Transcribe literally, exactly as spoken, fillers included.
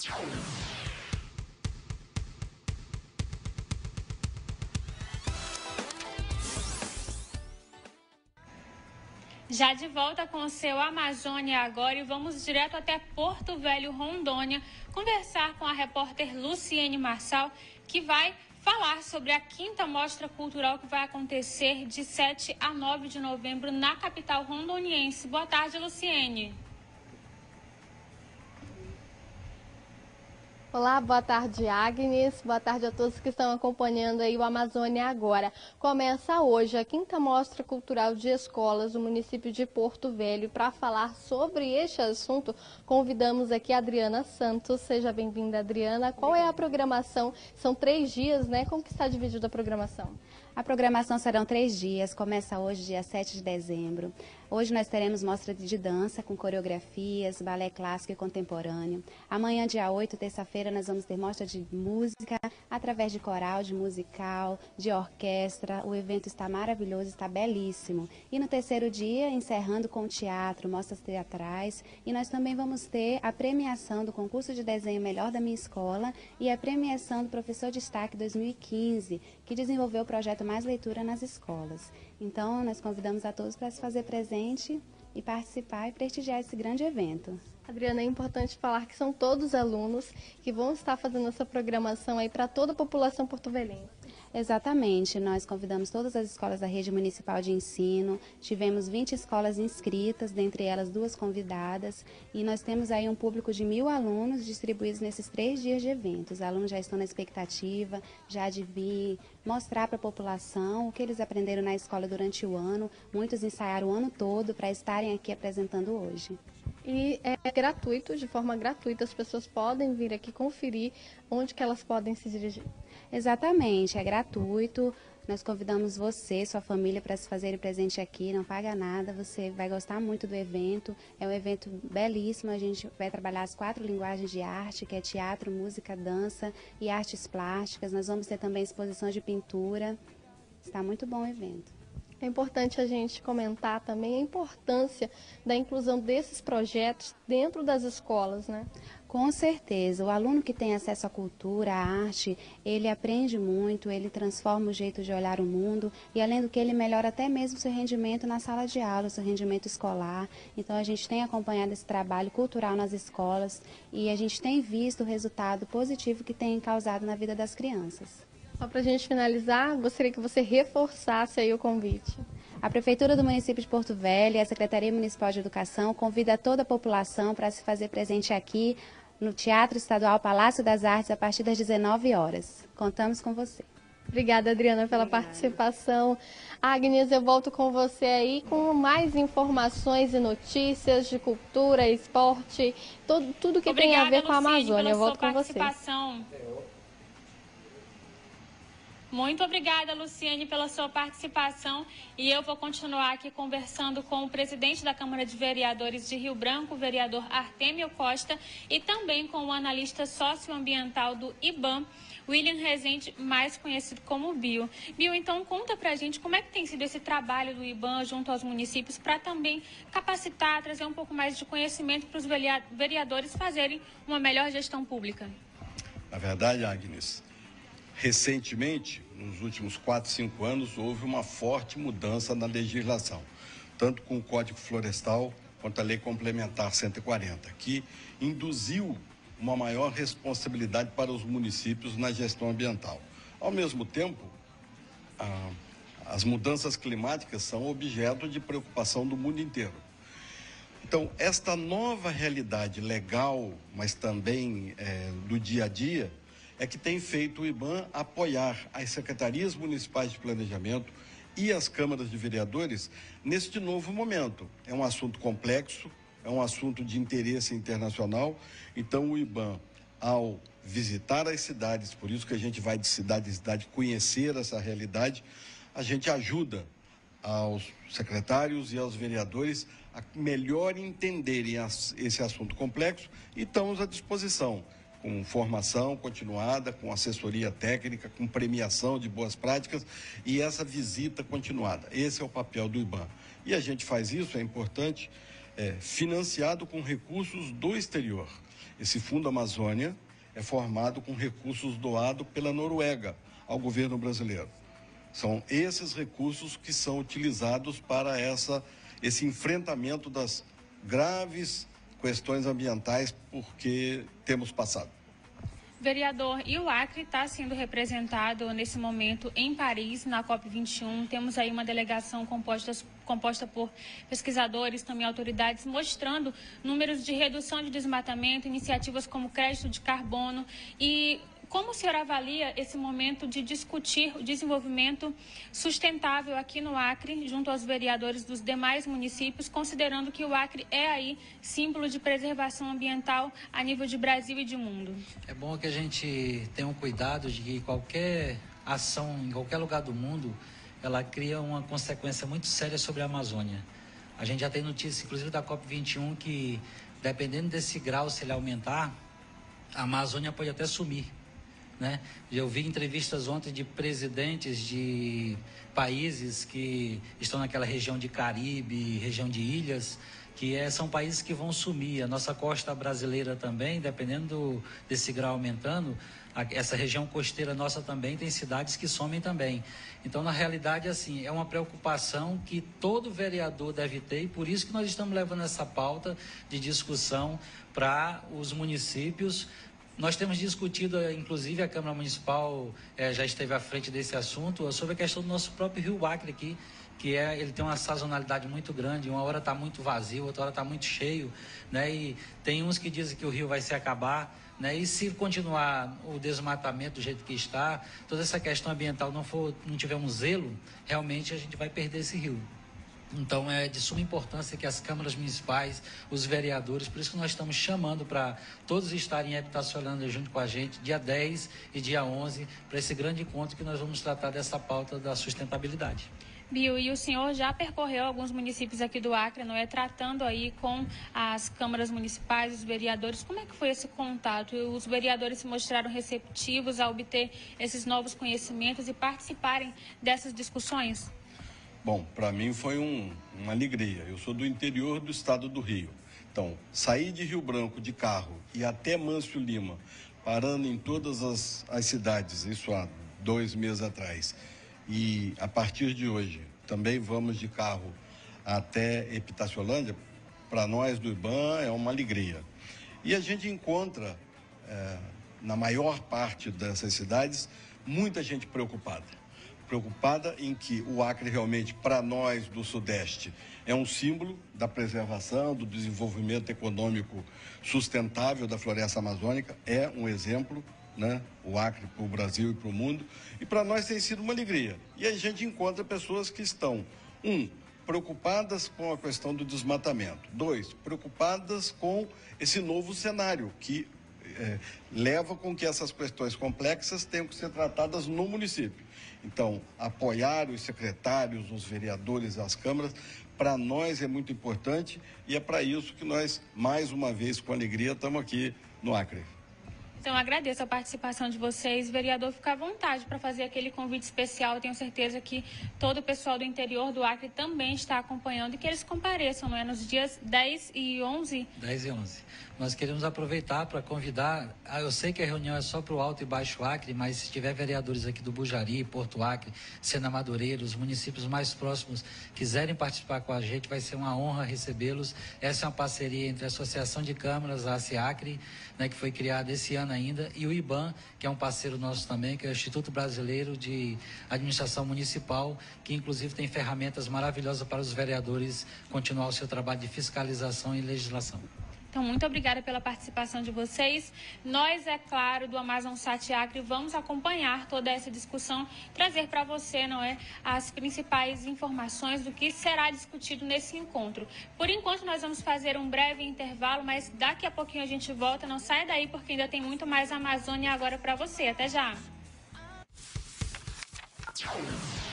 Já de volta com o seu Amazônia agora e vamos direto até Porto Velho, Rondônia, conversar com a repórter Luciene Marçal, que vai falar sobre a quinta mostra cultural que vai acontecer de sete a nove de novembro na capital rondoniense. Boa tarde, Luciene. Olá, boa tarde, Agnes. Boa tarde a todos que estão acompanhando aí o Amazônia Agora. Começa hoje a quinta Mostra Cultural de Escolas do município de Porto Velho. Para falar sobre este assunto, convidamos aqui a Adriana Santos. Seja bem-vinda, Adriana. Qual é a programação? São três dias, né? Como que está dividida a programação? A programação serão três dias, começa hoje, dia sete de dezembro. Hoje nós teremos mostra de dança com coreografias, balé clássico e contemporâneo. Amanhã, dia oito, terça-feira, nós vamos ter mostra de música, através de coral, de musical, de orquestra. O evento está maravilhoso, está belíssimo. E no terceiro dia, encerrando com teatro, mostras teatrais. E nós também vamos ter a premiação do concurso de desenho melhor da minha escola e a premiação do professor destaque dois mil e quinze, que desenvolveu o projeto Mais Leitura nas Escolas. Então, nós convidamos a todos para se fazer presente e participar e prestigiar esse grande evento. Adriana, é importante falar que são todos alunos que vão estar fazendo essa programação aí para toda a população porto-velhense. Exatamente, nós convidamos todas as escolas da rede municipal de ensino, tivemos vinte escolas inscritas, dentre elas duas convidadas, e nós temos aí um público de mil alunos distribuídos nesses três dias de evento. Os alunos já estão na expectativa, já de vir mostrar para a população o que eles aprenderam na escola durante o ano, muitos ensaiaram o ano todo para estarem aqui apresentando hoje. E é gratuito, de forma gratuita, as pessoas podem vir aqui conferir onde que elas podem se dirigir. Exatamente, é gratuito. Nós convidamos você, sua família, para se fazerem presente aqui, não paga nada, você vai gostar muito do evento. É um evento belíssimo, a gente vai trabalhar as quatro linguagens de arte, que é teatro, música, dança e artes plásticas. Nós vamos ter também exposição de pintura. Está muito bom o evento. É importante a gente comentar também a importância da inclusão desses projetos dentro das escolas, né? Com certeza, o aluno que tem acesso à cultura, à arte, ele aprende muito, ele transforma o jeito de olhar o mundo e, além do que, ele melhora até mesmo o seu rendimento na sala de aula, o seu rendimento escolar. Então, a gente tem acompanhado esse trabalho cultural nas escolas e a gente tem visto o resultado positivo que tem causado na vida das crianças. Só para a gente finalizar, gostaria que você reforçasse aí o convite. A Prefeitura do município de Porto Velho e a Secretaria Municipal de Educação convida toda a população para se fazer presente aqui no Teatro Estadual Palácio das Artes a partir das dezenove horas. Contamos com você. Obrigada, Adriana, pela Obrigada. participação. Agnes, eu volto com você aí com mais informações e notícias de cultura, esporte, tudo, tudo que Obrigada, tem a ver com a Luciene, Amazônia. Eu volto com você. Muito obrigada, Luciene, pela sua participação. E eu vou continuar aqui conversando com o presidente da Câmara de Vereadores de Rio Branco, o vereador Artêmio Costa, e também com o analista socioambiental do IBAM, William Rezende, mais conhecido como Bio. Bio, então conta pra gente como é que tem sido esse trabalho do IBAM junto aos municípios para também capacitar, trazer um pouco mais de conhecimento para os vereadores fazerem uma melhor gestão pública. Na verdade, Agnes, recentemente, nos últimos quatro, cinco anos, houve uma forte mudança na legislação, tanto com o Código Florestal quanto a Lei Complementar cento e quarenta, que induziu uma maior responsabilidade para os municípios na gestão ambiental. Ao mesmo tempo, a, as mudanças climáticas são objeto de preocupação do mundo inteiro. Então, esta nova realidade legal, mas também é, do dia a dia, é que tem feito o IBAM apoiar as secretarias municipais de planejamento e as câmaras de vereadores neste novo momento. É um assunto complexo, é um assunto de interesse internacional, então o IBAM, ao visitar as cidades, por isso que a gente vai de cidade em cidade conhecer essa realidade, a gente ajuda aos secretários e aos vereadores a melhor entenderem esse assunto complexo e estamos à disposição, com formação continuada, com assessoria técnica, com premiação de boas práticas e essa visita continuada. Esse é o papel do IBAM. E a gente faz isso, é importante, é, financiado com recursos do exterior. Esse Fundo Amazônia é formado com recursos doados pela Noruega ao governo brasileiro. São esses recursos que são utilizados para essa, esse enfrentamento das graves questões ambientais porque temos passado. Vereador, e o Acre está sendo representado nesse momento em Paris, na COP vinte e um. Temos aí uma delegação composta, composta por pesquisadores, também autoridades, mostrando números de redução de desmatamento, iniciativas como crédito de carbono. E como o senhor avalia esse momento de discutir o desenvolvimento sustentável aqui no Acre, junto aos vereadores dos demais municípios, considerando que o Acre é aí símbolo de preservação ambiental a nível de Brasil e de mundo? É bom que a gente tenha um cuidado de que qualquer ação em qualquer lugar do mundo, ela cria uma consequência muito séria sobre a Amazônia. A gente já tem notícia, inclusive da COP vinte e um, que dependendo desse grau, se ele aumentar, a Amazônia pode até sumir. Né? Eu vi entrevistas ontem de presidentes de países que estão naquela região de Caribe, região de ilhas, que é, são países que vão sumir. A nossa costa brasileira também, dependendo desse grau aumentando, a, essa região costeira nossa também tem cidades que somem também. Então, na realidade, assim, é uma preocupação que todo vereador deve ter, e por isso que nós estamos levando essa pauta de discussão para os municípios. Nós temos discutido, inclusive a Câmara Municipal eh, já esteve à frente desse assunto, sobre a questão do nosso próprio Rio Acre aqui, que é, ele tem uma sazonalidade muito grande, uma hora está muito vazio, outra hora está muito cheio, né? E tem uns que dizem que o rio vai se acabar, né? E se continuar o desmatamento do jeito que está, toda essa questão ambiental não, for, não tiver um zelo, realmente a gente vai perder esse rio. Então, é de suma importância que as câmaras municipais, os vereadores, por isso que nós estamos chamando para todos estarem em Epitaciolândia junto com a gente, dia dez e dia onze, para esse grande encontro que nós vamos tratar dessa pauta da sustentabilidade. Bio, e o senhor já percorreu alguns municípios aqui do Acre, não é? Tratando aí com as câmaras municipais, os vereadores. Como é que foi esse contato? Os vereadores se mostraram receptivos a obter esses novos conhecimentos e participarem dessas discussões? Bom, para mim foi um, uma alegria. Eu sou do interior do estado do Rio. Então, sair de Rio Branco de carro e até Mâncio Lima, parando em todas as, as cidades, isso há dois meses atrás. E a partir de hoje, também vamos de carro até Epitaciolândia, para nós do IBAN é uma alegria. E a gente encontra, é, na maior parte dessas cidades, muita gente preocupada. preocupada em que o Acre realmente, para nós do Sudeste, é um símbolo da preservação, do desenvolvimento econômico sustentável da floresta amazônica, é um exemplo, né? O Acre para o Brasil e para o mundo, e para nós tem sido uma alegria. E a gente encontra pessoas que estão, um, preocupadas com a questão do desmatamento, dois, preocupadas com esse novo cenário que é, leva com que essas questões complexas tenham que ser tratadas no município. Então, apoiar os secretários, os vereadores, as câmaras, para nós é muito importante e é para isso que nós, mais uma vez, com alegria, estamos aqui no Acre. Então, agradeço a participação de vocês. Vereador, fica à vontade para fazer aquele convite especial. Eu tenho certeza que todo o pessoal do interior do Acre também está acompanhando e que eles compareçam, não é? Nos dias dez e onze. dez e onze. Nós queremos aproveitar para convidar, eu sei que a reunião é só para o Alto e Baixo Acre, mas se tiver vereadores aqui do Bujari, Porto Acre, Sena Madureira, os municípios mais próximos quiserem participar com a gente, vai ser uma honra recebê-los. Essa é uma parceria entre a Associação de Câmaras, a ACEACRE, né, que foi criada esse ano ainda, e o IBAN, que é um parceiro nosso também, que é o Instituto Brasileiro de Administração Municipal, que inclusive tem ferramentas maravilhosas para os vereadores continuar o seu trabalho de fiscalização e legislação. Então, muito obrigada pela participação de vocês. Nós, é claro, do Amazon Sat Acre, vamos acompanhar toda essa discussão, trazer para você, não é, as principais informações do que será discutido nesse encontro. Por enquanto, nós vamos fazer um breve intervalo, mas daqui a pouquinho a gente volta. Não saia daí, porque ainda tem muito mais Amazônia agora para você. Até já!